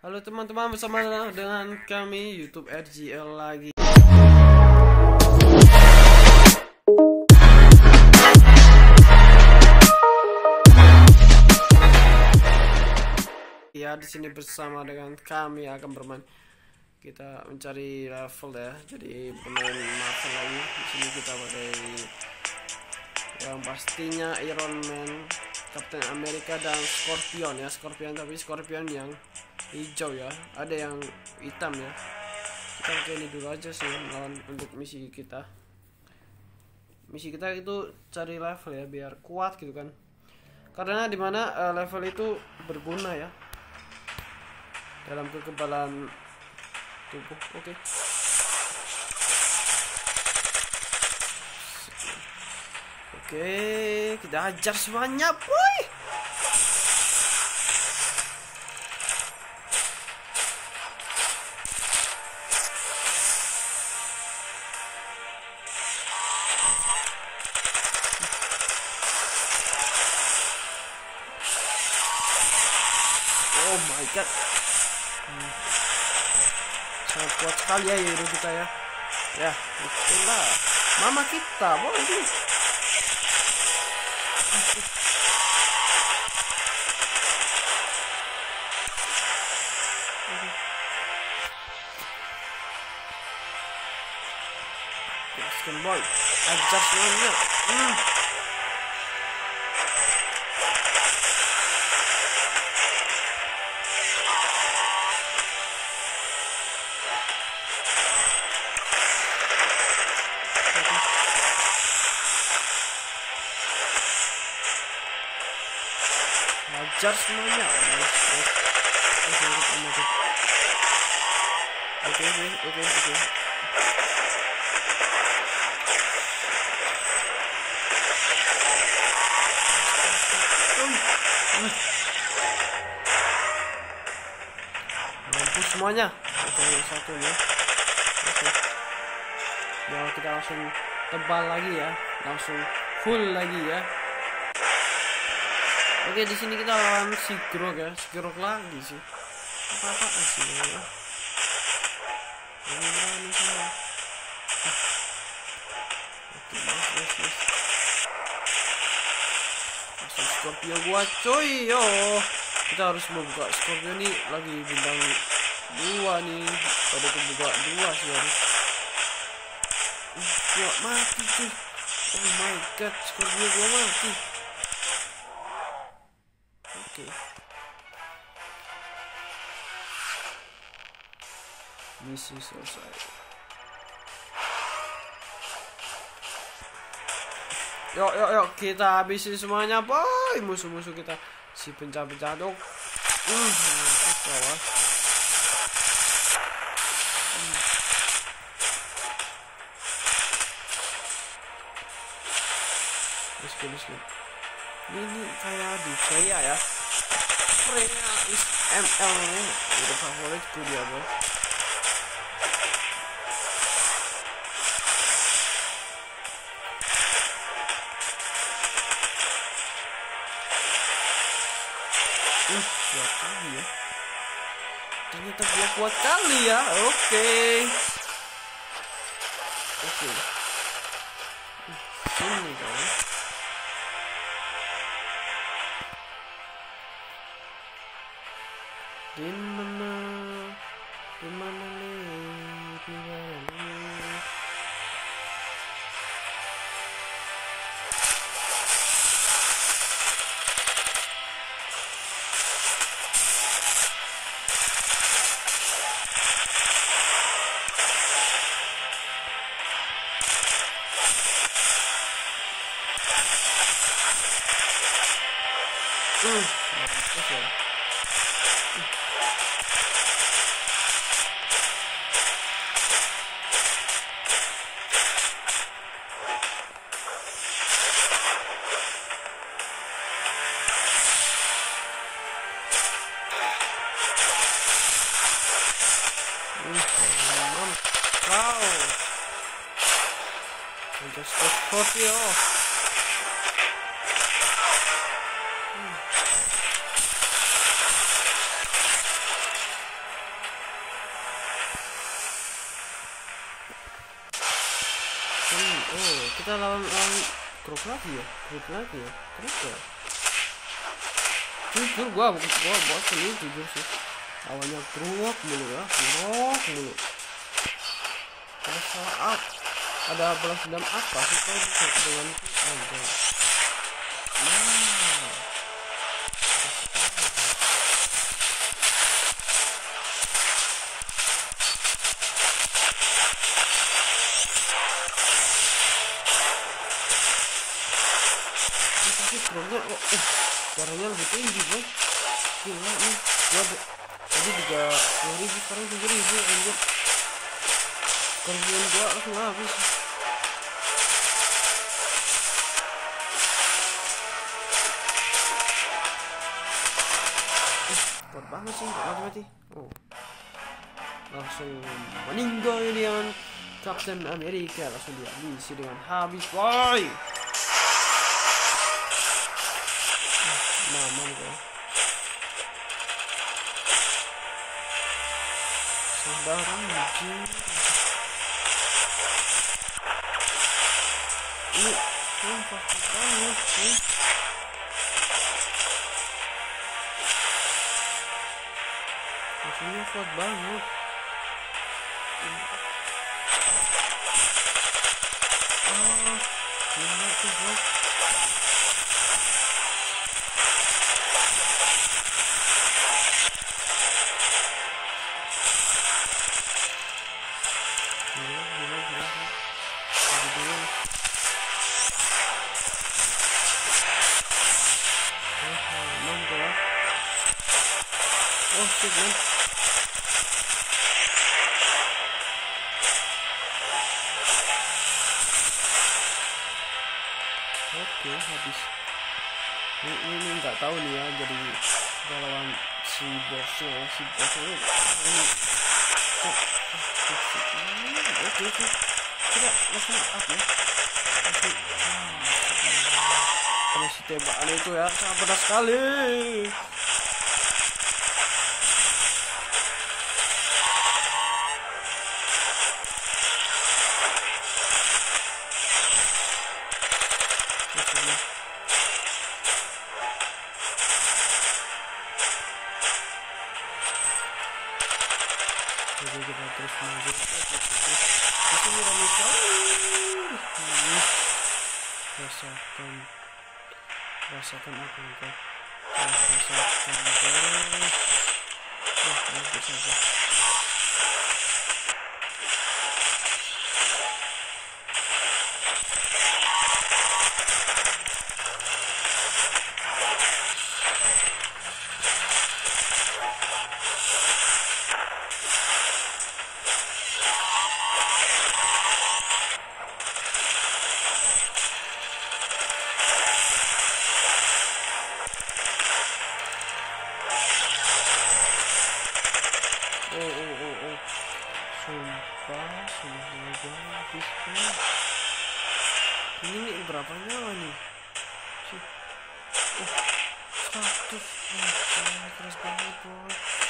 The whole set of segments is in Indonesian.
Halo teman-teman, bersama dengan kami YouTube RGL lagi. Ya, di sini bersama dengan kami akan bermain. Kita mencari level ya. Jadi bermain Marvel lagi. Di sini kita pakai yang pastinya Iron Man, Captain America dan Scorpion ya. Tapi Scorpion yang hijau ya, ada yang hitam ya. Kita pakai ini dulu aja sih melawan untuk misi kita. Misi kita itu cari level ya biar kuat gitu kan. Karena dimana level itu berguna ya dalam kekebalan tubuh. Oke. Oke, kita hajar semuanya, boy. Oh my god, sangat kuat sekali ya hero kita ya. Ya, itulah mama kita, boy. Gaskan boy, ajar semuanya. Ajar semuanya. Oke. Mampus semuanya. Satu ya. Oke. Ya, kita langsung tebal lagi ya, langsung full lagi ya. Oke, di sini kita lawan si Grog ya, si Grog lagi sih. Apa-apaan sih ya? Ini sama. Oke, yes. Pasang Scorpio gua coy, yo. Kita harus membuka Scorpio nih, lagi bintang 2 nih. Pada kebuka 2 sih harus. Gua mati cuy. Oh my god, Scorpio gua mati. Oke. Misi selesai. Yuk, kita habisi semuanya, boy. Musuh-musuh kita si pencah-pencah dong. Mantap. Let's go. Ini kayak di Freya ya. Freya is ML nya udah favoritku dia, boy. Kuat kali ya. Ternyata dia kuat kali ya. Oke. Sini dong. Dimana nih? Just the Scorpio. Kita lawan grup lagi ya. Jujur gua bosan ini, jujur sih. Awalnya grup mulu ya, Ada saat ada balas dendam apa sih kalau dengan drone-nya warnanya lebih tinggi bro. Gila nih, gua tadi juga 10.000 sekarang 7.000 anjir. Kerugian gua langsung habis. Kuat banget sih mati. Langsung meninggal ini dengan Captain America, langsung dihabisi dengan habis boy. Mamam kok. Sembarang anjing. Ini sumpah banget sih. Musuhnya kuat banget. Gila tuh bro. Oh shit man. Oke, habis. Ini nggak tahu nih ya, jadi lawan si bosnya ini. Oke, kita langsung up ya. Karena si tembakan itu ya sangat pedas sekali. Jadi kita terus maju. Itu ramai sekali. Rasakan apa engkau? Rasakan engkau. Bagus saja. Sumpah habis ini nih berapa nyawa nih sih? 100. Keras banget boy.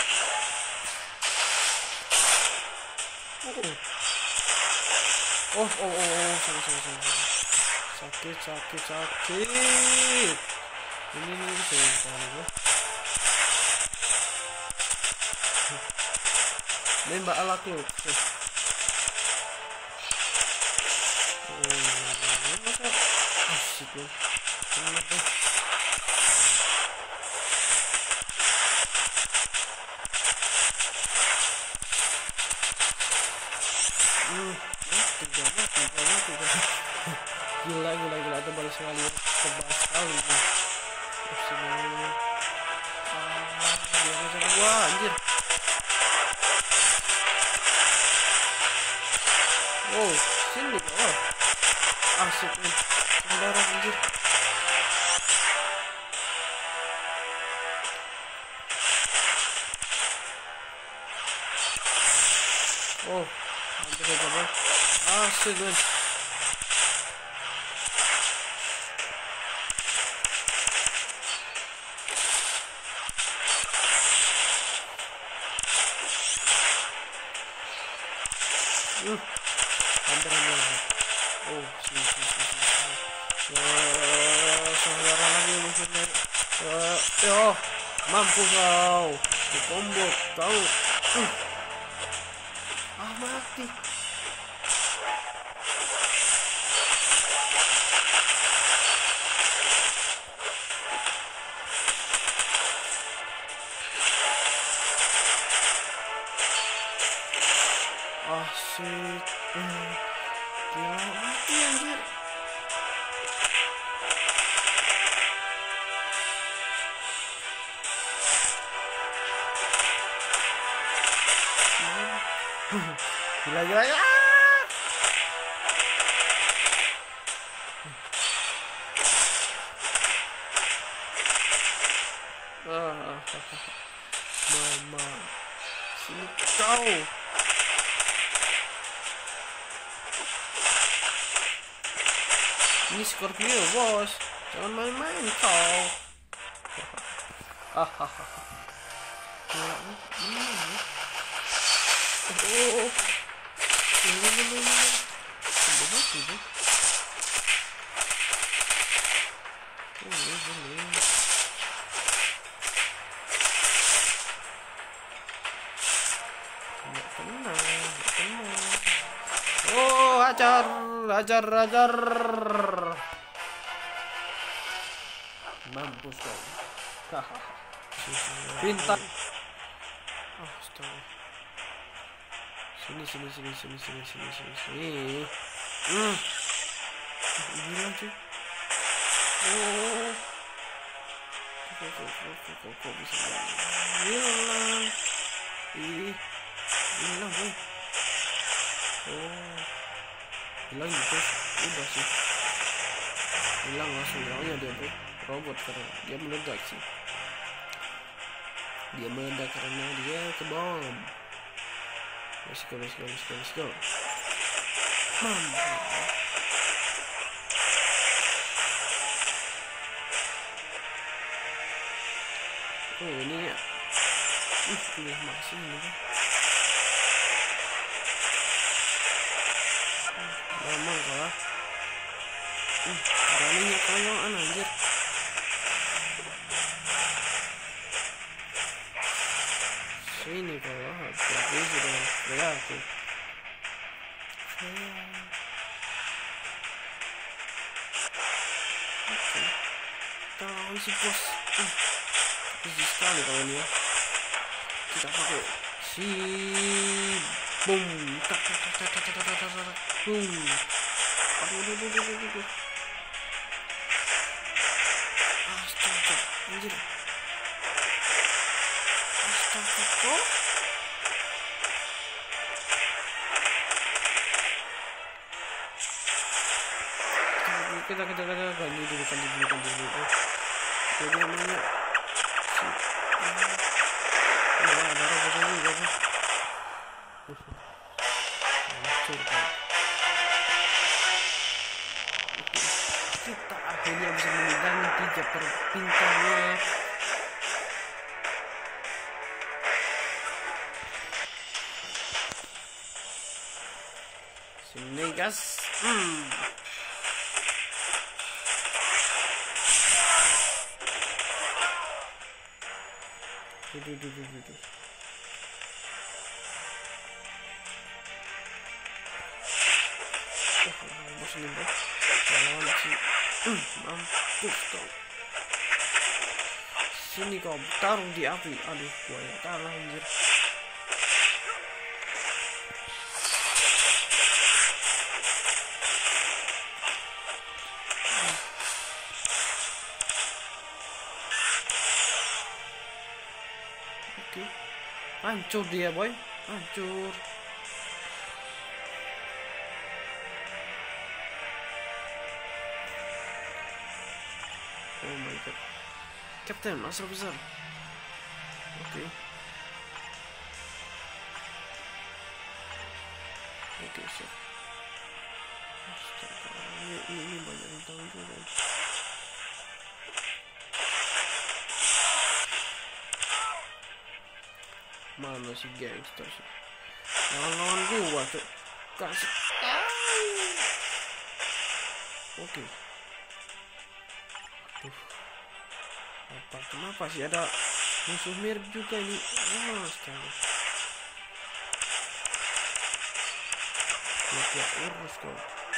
Sakit. Ini sumpah nih. Nembak alaku. Asik loh. Gila tebal sekali, sekali. Wah anjir. Oh, sini bawah. Asik nih. Darah anjir. Oh, hampir aja bang. Asik nih. Hampir. Oh, sini. Yo, mampu kau. Di combo kau. Mati. Shit. Gila, mati anjir. Gila ya. Mama, sini kau. Ini Scorpio bos, jangan main-main kau. Ajar. Mampus kau. Pintar. Astaga. Sini. Gila cuy. Kok bisa hilang. Hilang boy. Hilang gitu. Udah sih. Hilang langsung ya dia tuh. Robot karena dia meledak sih. Dia meledak karena dia kebom. Let's go. Ini ya. Ini masih ini kan. Lama kalah. Beraninya kalian anjir. Sini kalau hati sudah kreatif. Oke. Tahu si bos. Easy sekali kalau ini ya. Kita pakai si boom. Boom. Aduh. Astaga, anjir. Astaga, kok? Kita ganti dulu. Jadi namanya ada robotnya juga tuh. Hancur kan. Kita akhirnya bisa memegang 3 perpintarnya. Sini gas. Duh. Mampus nih bro. Lawan si mampus kau. Sini kau taruh di api. Aduh, gua yang kalah anjir. Oke. Hancur dia boy. Hancur. Oh my god. Captain, asal besar. Oke. Oke, siap. Astaga, ini banyak yang tahu juga. Mana si gangster sih? Lawan gua tuh. Kasih. Oke. Kenapa sih ada musuh mirip juga ini? Oh, astaga. Ya urus kau.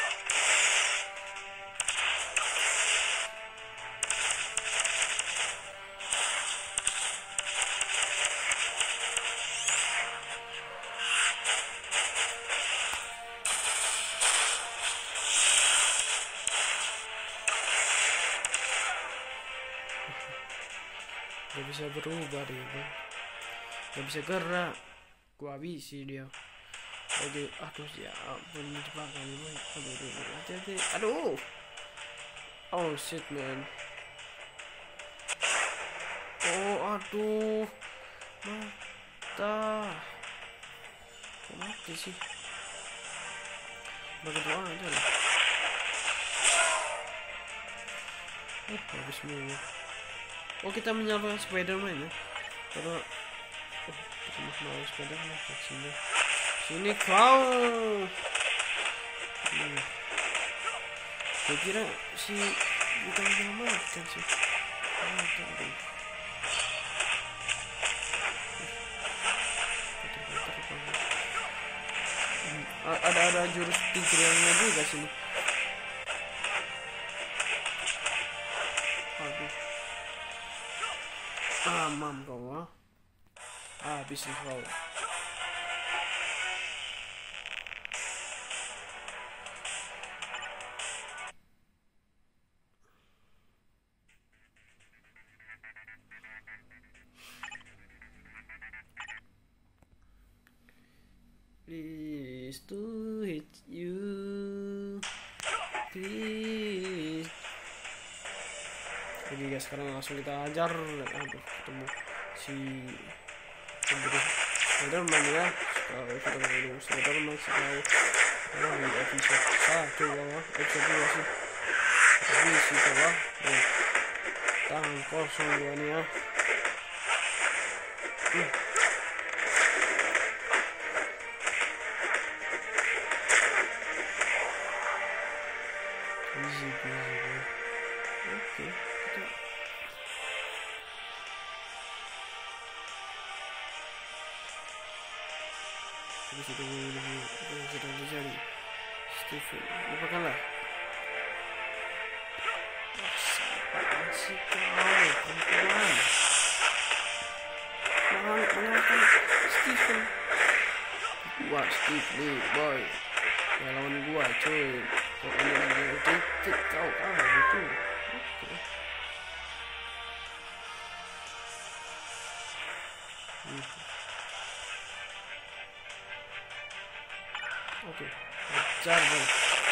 Gak bisa berubah dia, bang. Gak bisa gerak. Gua habisi dia. Oke, aduh ya ampun, jebakan ini. Aduh, hati-hati. Aduh. Oh shit man. Oh aduh. Mata. Kok mati sih? Bagi doang aja lah. Habis semua. Oh kita menyalakan Spiderman ya. Kalau kita mau Spiderman sini. Sini kau. Saya kira si bukan menyelamatkan sih. Ada jurus tigrealnya juga sini. Aduh. Mam kau. Habis nih kau. Please to hit you, please. Jadi guys, sekarang langsung kita ajar. Aduh, ketemu si Spiderman ya. Kita ketemu Spiderman sekarang di episode 1 bawah, episode 2 sih. Tapi si bawah, tangan kosong dia nih ya. Easy peasy. Oke, kita sedang terjadi. Stephen, lupakanlah. Apaan sih kau, perempuan? Mengalahkan Stephen. Gua Steve boy. Ya lawan gua cuy. Pokoknya dia titik kau itu. Oke. Ajar bang.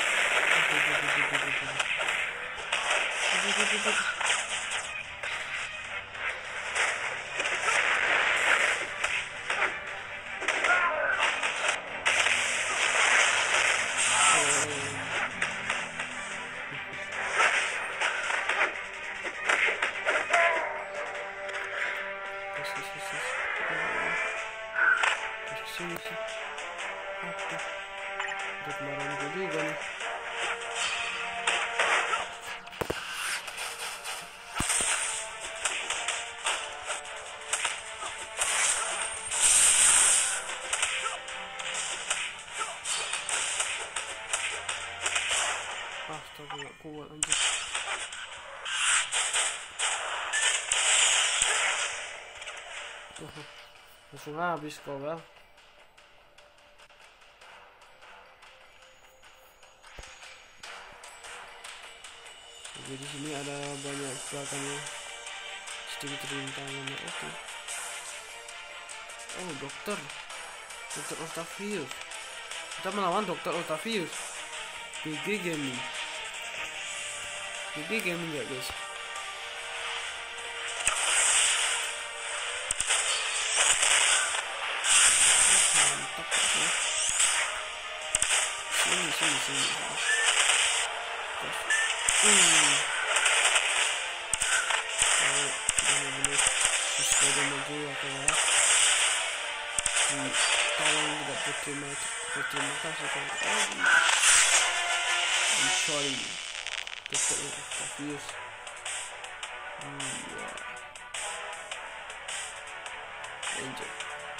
Sini sih. Aduh. Udah kemarin gue juga nih. Astaga, gak kuat anjir. Langsung habis kau ya. Jadi di sini ada banyak belakangnya, sedikit rintangannya. Oke. Oh, dokter Octavius. Kita melawan Dokter Octavius. GG Gaming ya guys. Mantap ya. Sini. Spiderman juga kayak tolong tidak berterima kasih kan. I'm sorry Dr. Octavius. Enjoy.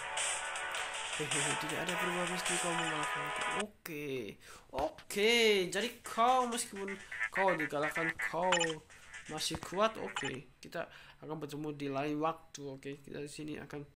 Tidak ada perubahan meski kau mengalahkan. Oke. Jadi kau meskipun kau dikalahkan, kau masih kuat. Oke. Kita akan bertemu di lain waktu. Oke. Kita di sini akan